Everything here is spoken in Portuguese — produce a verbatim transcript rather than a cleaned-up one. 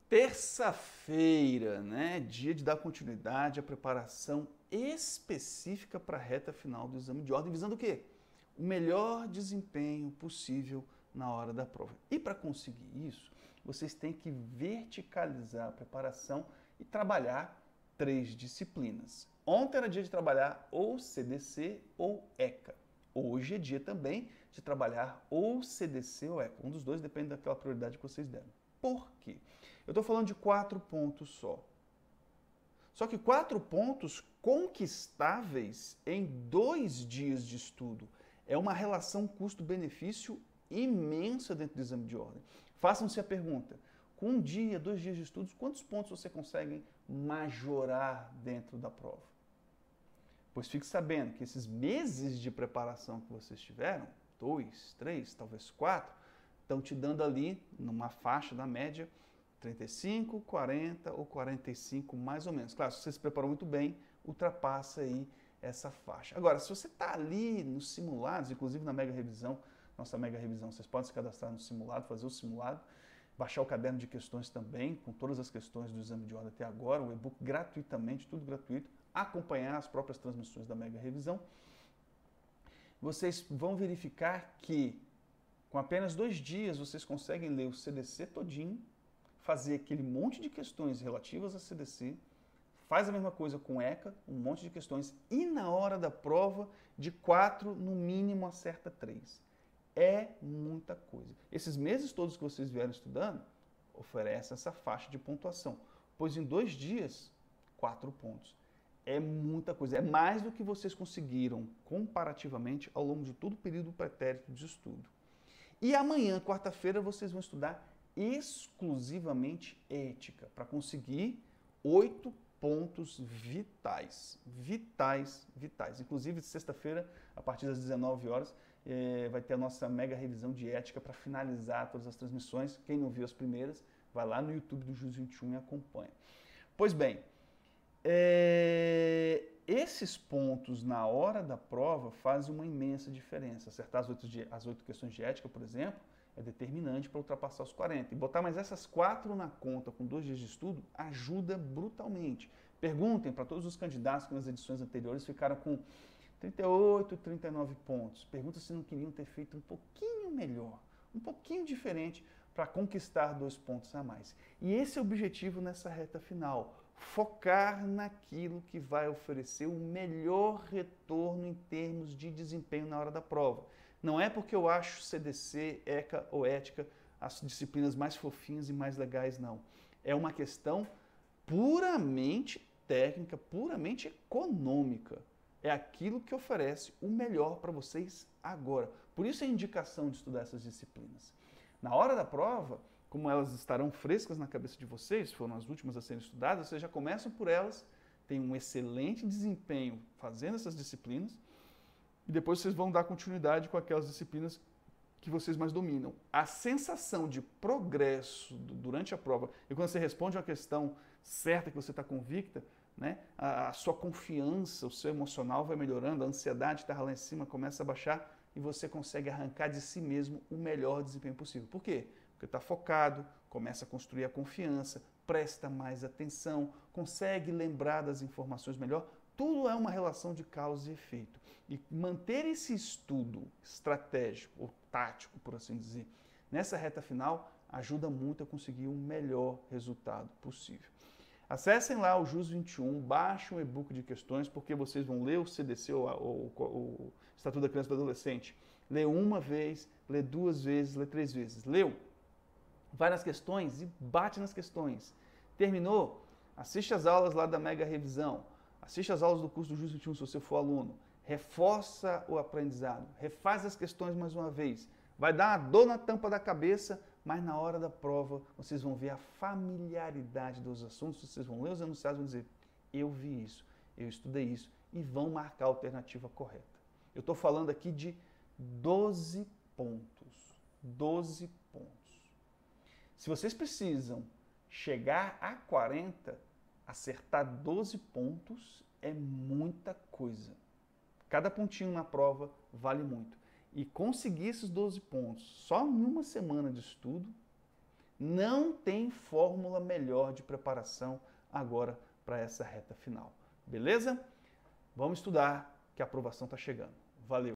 Terça-feira, né? Dia de dar continuidade à preparação específica para a reta final do exame de ordem, visando o quê? O melhor desempenho possível na hora da prova. E para conseguir isso, vocês têm que verticalizar a preparação e trabalhar três disciplinas. Ontem era dia de trabalhar ou C D C ou ECA. Hoje é dia também de trabalhar ou C D C ou ECA. Um dos dois depende daquela prioridade que vocês deram. Por quê? Eu estou falando de quatro pontos só. Só que quatro pontos conquistáveis em dois dias de estudo. É uma relação custo-benefício imensa dentro do exame de ordem. Façam-se a pergunta, com um dia, dois dias de estudos, quantos pontos você consegue majorar dentro da prova? Pois fique sabendo que esses meses de preparação que vocês tiveram, dois, três, talvez quatro, estão te dando ali, numa faixa da média, trinta e cinco, quarenta ou quarenta e cinco mais ou menos. Claro, se você se preparou muito bem, ultrapassa aí essa faixa. Agora, se você está ali nos simulados, inclusive na mega revisão, nossa mega revisão, vocês podem se cadastrar no simulado, fazer o simulado, baixar o caderno de questões também, com todas as questões do exame de ordem até agora, o e-book gratuitamente, tudo gratuito, acompanhar as próprias transmissões da mega revisão. Vocês vão verificar que com apenas dois dias vocês conseguem ler o C D C todinho, fazer aquele monte de questões relativas a C D C, faz a mesma coisa com ECA, um monte de questões, e na hora da prova, de quatro, no mínimo acerta três. É muita coisa. Esses meses todos que vocês vieram estudando, oferecem essa faixa de pontuação, pois em dois dias, quatro pontos. É muita coisa, é mais do que vocês conseguiram comparativamente ao longo de todo o período pretérito de estudo. E amanhã, quarta-feira, vocês vão estudar exclusivamente ética, para conseguir oito pontos vitais. Vitais, vitais. Inclusive, sexta-feira, a partir das dezenove horas, eh, vai ter a nossa mega revisão de ética para finalizar todas as transmissões. Quem não viu as primeiras, vai lá no YouTube do Jus vinte e um e acompanha. Pois bem, é, esses pontos na hora da prova fazem uma imensa diferença. Acertar as oito, as oito questões de ética, por exemplo, é determinante para ultrapassar os quarenta. E botar mais essas quatro na conta com dois dias de estudo ajuda brutalmente. Perguntem para todos os candidatos que nas edições anteriores ficaram com trinta e oito, trinta e nove pontos. Pergunta se não queriam ter feito um pouquinho melhor, um pouquinho diferente para conquistar dois pontos a mais. E esse é o objetivo nessa reta final. Focar naquilo que vai oferecer o melhor retorno em termos de desempenho na hora da prova. Não é porque eu acho C D C, ECA ou ética as disciplinas mais fofinhas e mais legais, não. É uma questão puramente técnica, puramente econômica. É aquilo que oferece o melhor para vocês agora. Por isso a indicação de estudar essas disciplinas. Na hora da prova, como elas estarão frescas na cabeça de vocês, foram as últimas a serem estudadas, vocês já começam por elas, têm um excelente desempenho fazendo essas disciplinas, e depois vocês vão dar continuidade com aquelas disciplinas que vocês mais dominam. A sensação de progresso durante a prova, e quando você responde uma questão certa, que você está convicta, né, a, a sua confiança, o seu emocional vai melhorando, a ansiedade que está lá em cima começa a baixar, e você consegue arrancar de si mesmo o melhor desempenho possível. Por quê? Porque está focado, começa a construir a confiança, presta mais atenção, consegue lembrar das informações melhor. Tudo é uma relação de causa e efeito. E manter esse estudo estratégico, ou tático, por assim dizer, nessa reta final, ajuda muito a conseguir o melhor resultado possível. Acessem lá o Jus vinte e um, baixem um e-book de questões, porque vocês vão ler o C D C, ou, ou, ou o Estatuto da Criança e do Adolescente. Lê uma vez, lê duas vezes, lê três vezes. Leu? Vai nas questões e bate nas questões. Terminou? Assiste as aulas lá da mega revisão. Assiste as aulas do curso do Jus vinte e um se você for aluno. Reforça o aprendizado. Refaz as questões mais uma vez. Vai dar uma dor na tampa da cabeça, mas na hora da prova vocês vão ver a familiaridade dos assuntos, vocês vão ler os enunciados e vão dizer, eu vi isso, eu estudei isso, e vão marcar a alternativa correta. Eu estou falando aqui de doze pontos. doze pontos. Se vocês precisam chegar a quarenta, acertar doze pontos é muita coisa. Cada pontinho na prova vale muito. E conseguir esses doze pontos só em uma semana de estudo Não tem fórmula melhor de preparação agora para essa reta final. Beleza? Vamos estudar, que a aprovação está chegando. Valeu!